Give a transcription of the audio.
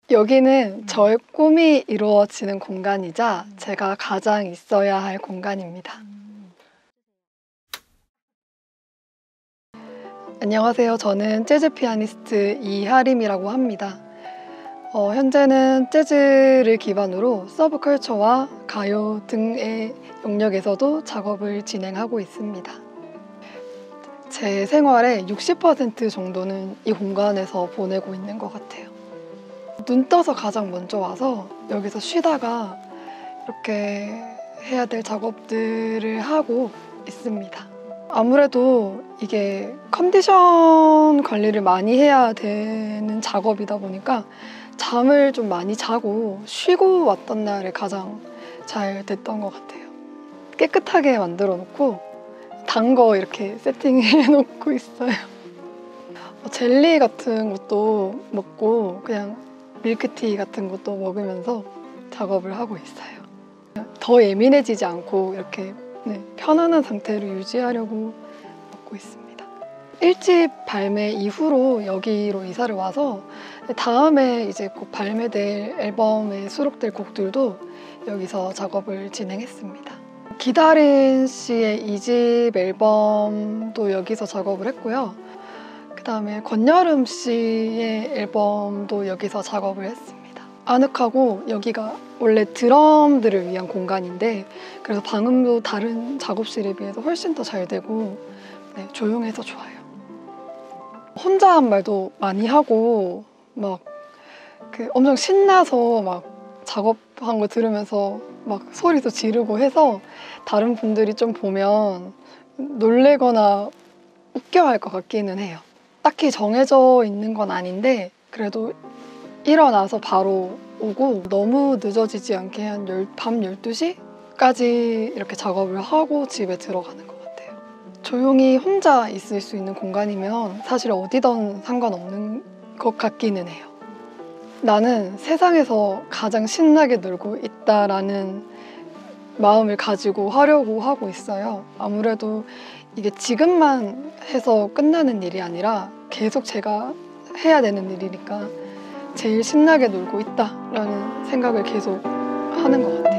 여기는 저의 꿈이 이루어지는 공간이자 제가 가장 있어야 할 공간입니다. 안녕하세요. 저는 재즈 피아니스트 이하림이라고 합니다. 현재는 재즈를 기반으로 서브컬처와 가요 등의 영역에서도 작업을 진행하고 있습니다. 제 생활의 60% 정도는 이 공간에서 보내고 있는 것 같아요. 눈 떠서 가장 먼저 와서 여기서 쉬다가 이렇게 해야 될 작업들을 하고 있습니다. 아무래도 이게 컨디션 관리를 많이 해야 되는 작업이다 보니까 잠을 좀 많이 자고 쉬고 왔던 날에 가장 잘 됐던 것 같아요. 깨끗하게 만들어 놓고 단 거 이렇게 세팅해 놓고 있어요. 젤리 같은 것도 먹고 그냥 밀크티 같은 것도 먹으면서 작업을 하고 있어요. 더 예민해지지 않고 이렇게 편안한 상태를 유지하려고 먹고 있습니다. 1집 발매 이후로 여기로 이사를 와서 다음에 이제 곧 발매될 앨범에 수록될 곡들도 여기서 작업을 진행했습니다. 기다린 씨의 2집 앨범도 여기서 작업을 했고요. 그 다음에 권여름 씨의 앨범도 여기서 작업을 했습니다. 아늑하고 여기가 원래 드럼들을 위한 공간인데 그래서 방음도 다른 작업실에 비해서 훨씬 더 잘 되고 조용해서 좋아요. 혼자 한 말도 많이 하고 막 엄청 신나서 막 작업한 거 들으면서 막 소리도 지르고 해서 다른 분들이 좀 보면 놀래거나 웃겨할 것 같기는 해요. 딱히 정해져 있는 건 아닌데 그래도 일어나서 바로 오고 너무 늦어지지 않게 한 밤 12시까지 이렇게 작업을 하고 집에 들어가는 것 같아요. 조용히 혼자 있을 수 있는 공간이면 사실 어디든 상관없는 것 같기는 해요. 나는 세상에서 가장 신나게 놀고 있다라는 마음을 가지고 하려고 하고 있어요. 아무래도 이게 지금만 해서 끝나는 일이 아니라 계속 제가 해야 되는 일이니까 제일 신나게 놀고 있다라는 생각을 계속 하는 것 같아요.